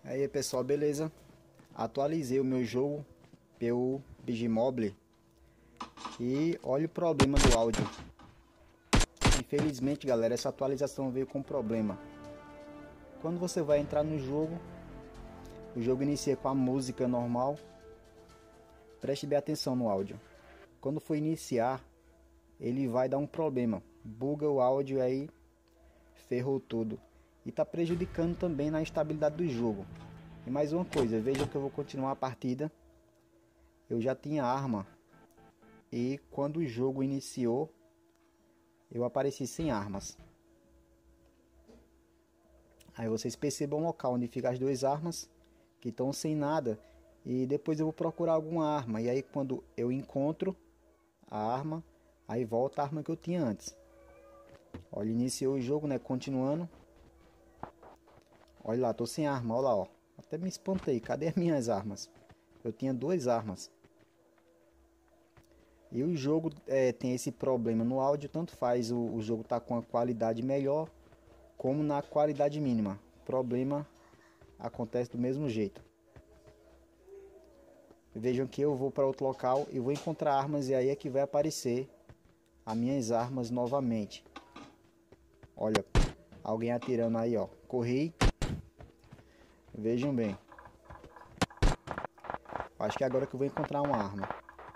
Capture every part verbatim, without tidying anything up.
Aí pessoal, beleza? Atualizei o meu jogo pelo B G Mobile e olha o problema do áudio. Infelizmente, galera, essa atualização veio com problema. Quando você vai entrar no jogo, o jogo inicia com a música normal. Preste bem atenção no áudio. Quando for iniciar, ele vai dar um problema. Buga o áudio aí, ferrou tudo. E está prejudicando também na estabilidade do jogo. E mais uma coisa, veja que eu vou continuar a partida. Eu já tinha arma. E quando o jogo iniciou, eu apareci sem armas. Aí vocês percebam o local onde ficam as duas armas, que estão sem nada. E depois eu vou procurar alguma arma. E aí quando eu encontro a arma, aí volta a arma que eu tinha antes. Olha, iniciou o jogo, né? Continuando. Olha lá, tô sem arma, olha lá, ó. Até me espantei, cadê as minhas armas? Eu tinha duas armas. E o jogo é, tem esse problema no áudio, tanto faz o, o jogo tá com a qualidade melhor, como na qualidade mínima. O problema acontece do mesmo jeito. Vejam que eu vou para outro local e vou encontrar armas, e aí é que vai aparecer as minhas armas novamente. Olha, alguém atirando aí, ó. Corri. Vejam bem. Acho que é agora que eu vou encontrar uma arma.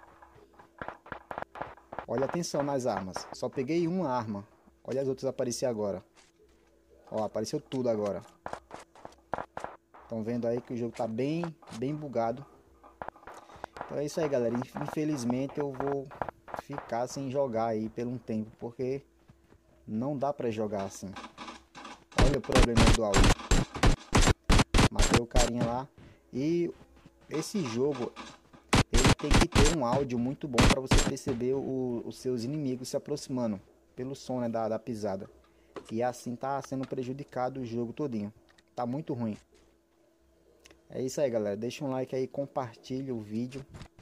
Olha, atenção nas armas. Só peguei uma arma. Olha as outras aparecer agora. Ó, apareceu tudo agora. Estão vendo aí que o jogo tá bem, bem bugado. Então é isso aí, galera. Infelizmente eu vou ficar sem jogar aí por um tempo, porque não dá pra jogar assim. Olha o problema do áudio. Matei o carinha lá. E esse jogo, ele tem que ter um áudio muito bom para você perceber o, os seus inimigos se aproximando pelo som, né, da, da pisada. E assim tá sendo prejudicado o jogo todinho. Tá muito ruim. É isso aí, galera. Deixa um like aí, compartilha o vídeo.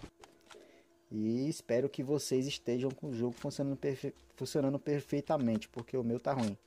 E espero que vocês estejam com o jogo funcionando, perfe funcionando perfeitamente, porque o meu tá ruim.